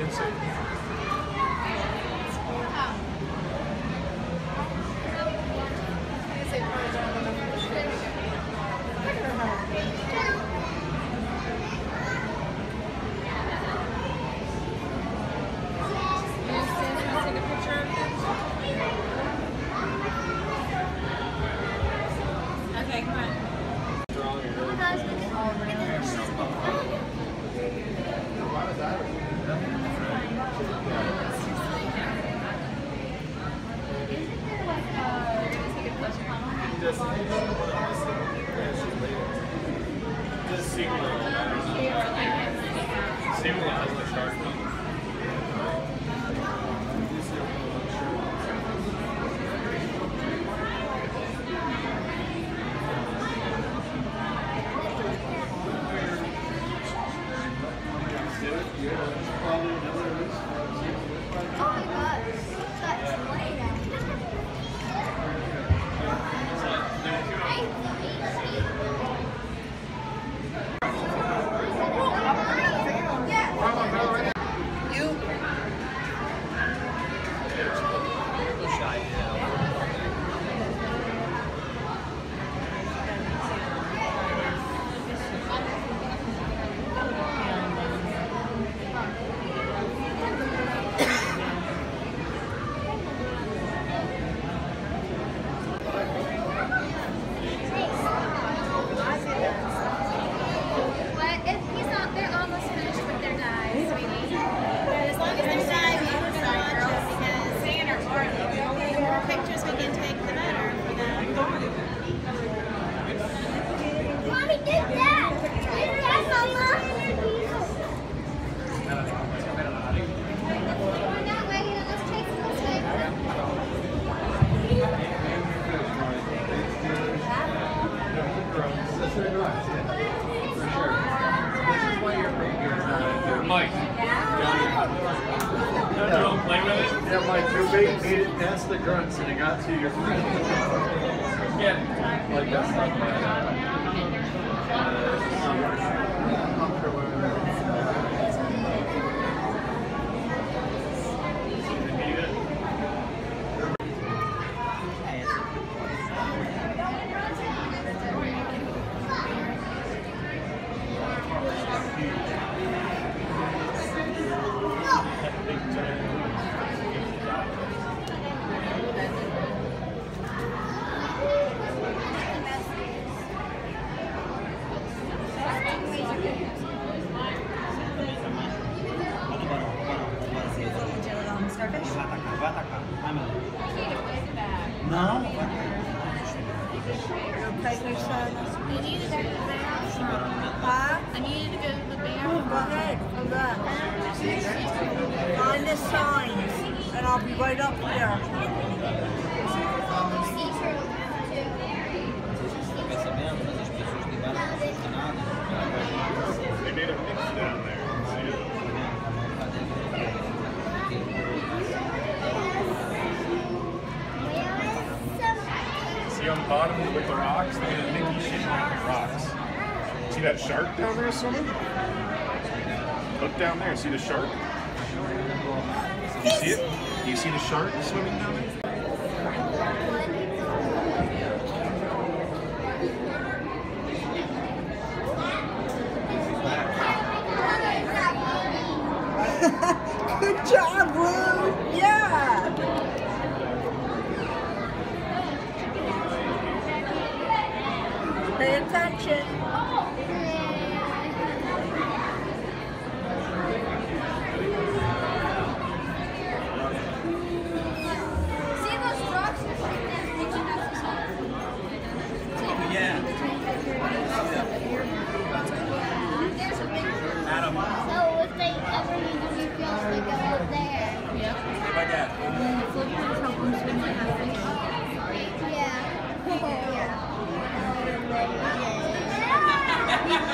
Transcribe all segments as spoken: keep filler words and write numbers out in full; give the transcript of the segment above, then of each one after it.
Mike. No, don't play with it. Yeah, Mike, your bait made it past the grunts and it got to your feet. Yeah. Like that's not bad. No? You need to go to the bathroom. Huh? I needed to go to the bathroom. Go ahead, go back. Find the signs, and I'll be right up here. They made a mix down there. See on the bottom with the rocks? They made a Mickey shape with the rocks. See that shark down there swimming? Look down there. See the shark? You see it? Do you see the shark swimming down there? Good job, Blue! Yeah! Pay attention. See those rocks? Yeah. There's a big Adam. So if they ever need to refill, they go up there. Hey, my dad. Yeah. Yeah.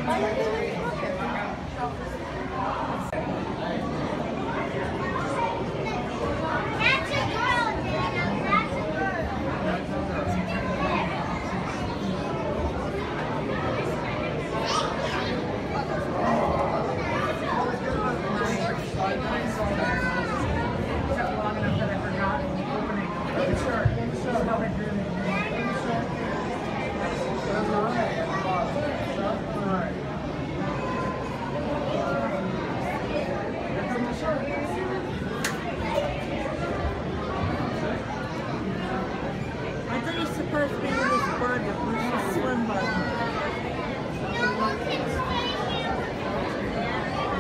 That's a girl, Dana. That's a I think he's supposed to be in this bird that pushes the swim button. No one can stay here.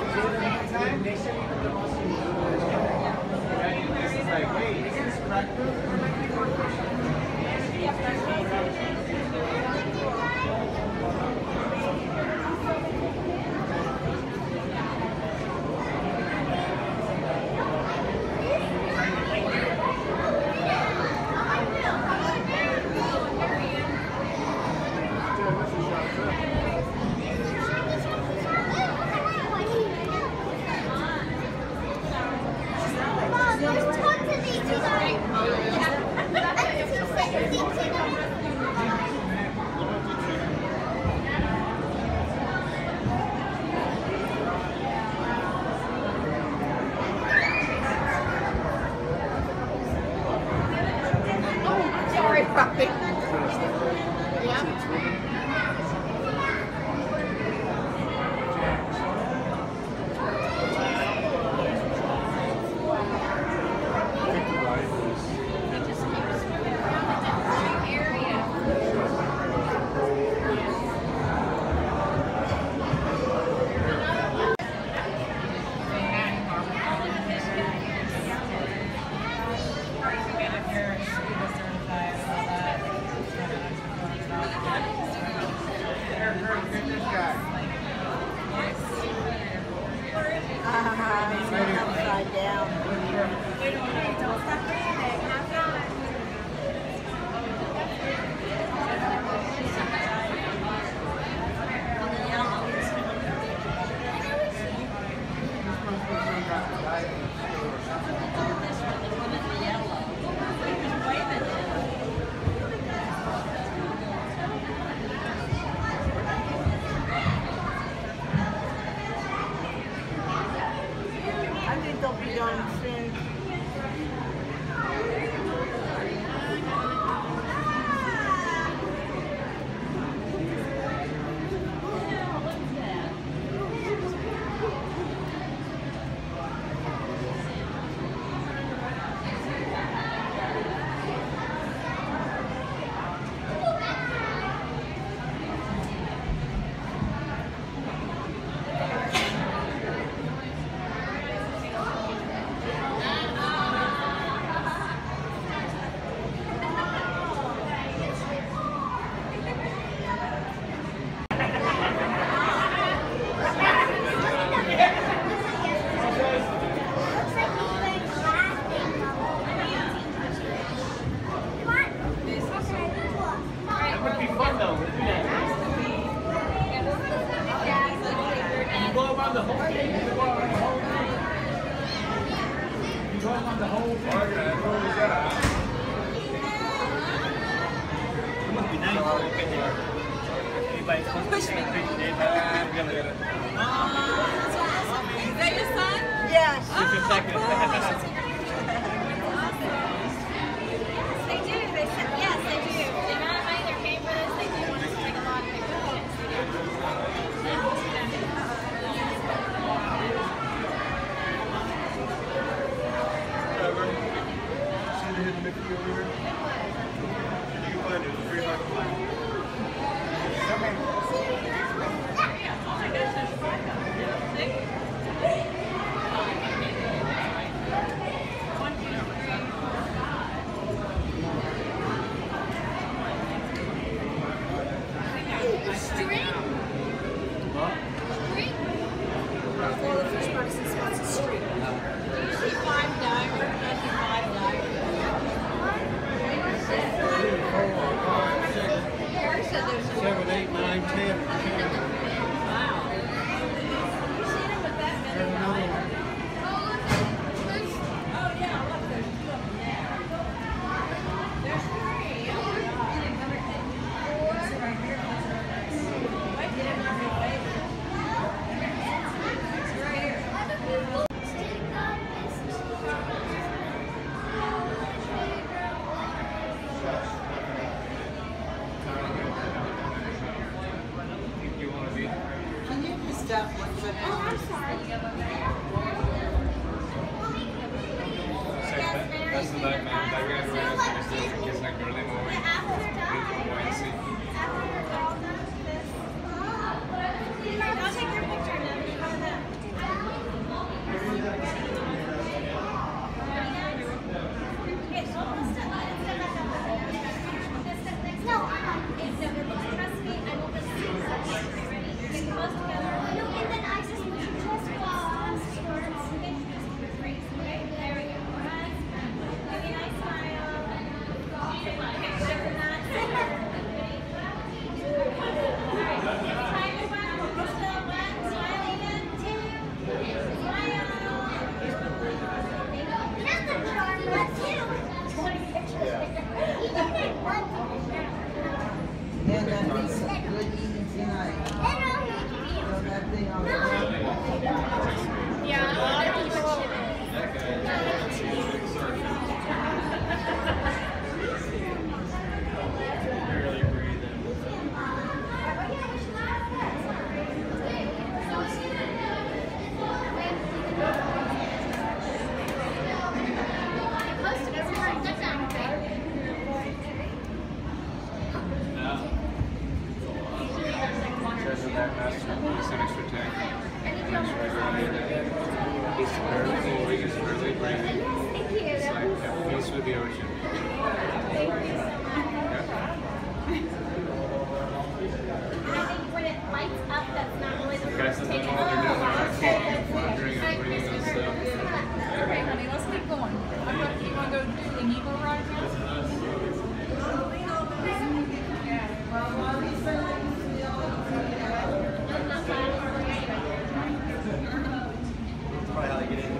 Mom, let's talk to these guys. Sorry, Poppy. Yeah. Ah, he's upside down. I think they'll be done soon. That would be fun though. Wouldn't it? You go around the whole thing. You go around the whole thing. You go around the whole thing. It must be nice. Everybody's supposed to take a picture. Everybody's gonna get it. Is that your son? Yes. Just a second. They do. They said yes, they do. They're not inviting their neighbors. They do want us to take a lot of pictures. Thank you. step one foot Oh, I'm sorry. That's the back man. That guy who has to do it is like really moving. Buoyancy. I'll take your picture now. and that means some good eating tonight. So that thing on the Yeah, a lot of people. Barely breathing. Says that that master is an extra tank. He's barely moving, he's barely breathing. It's like at peace with the ocean. When it lights up, that's not really the Guys, first that's take. all they're doing. They're wandering and breathing and stuff. Okay, honey, let's keep going. I'm not, you want to go do the Evo ride now? Probably how they get in.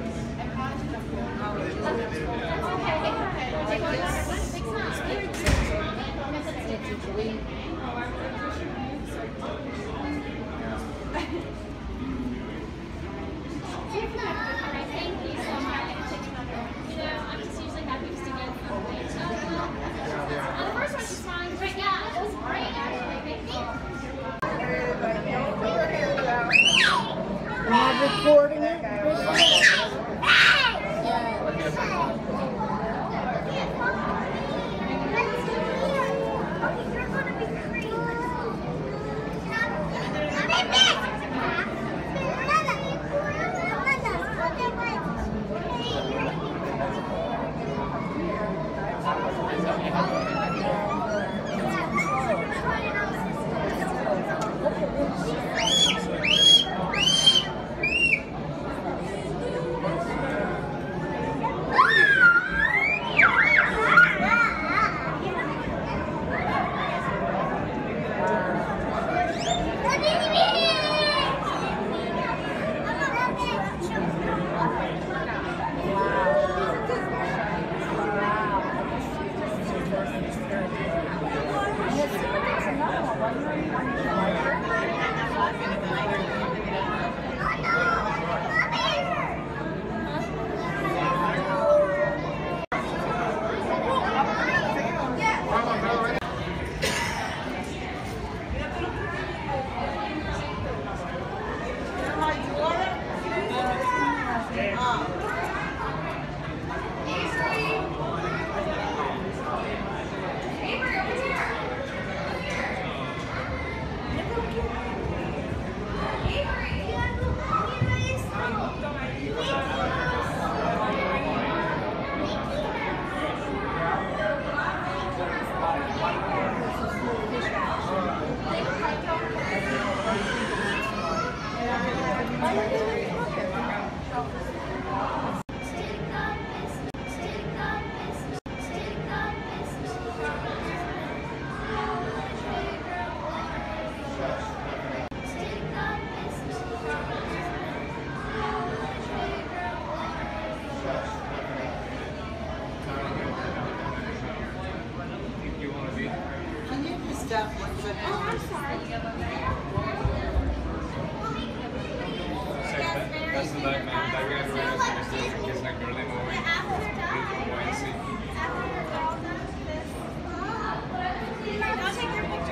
Thank you so much. You know, I'm just usually happy just to get something. Uh, the first one was fine, but yeah, it was great actually. Thank you. Am I recording it? Can you just step one foot Oh, I'm sorry. That's the back man. That guy who has to do it is like really moving. Buoyancy. I'll take your picture.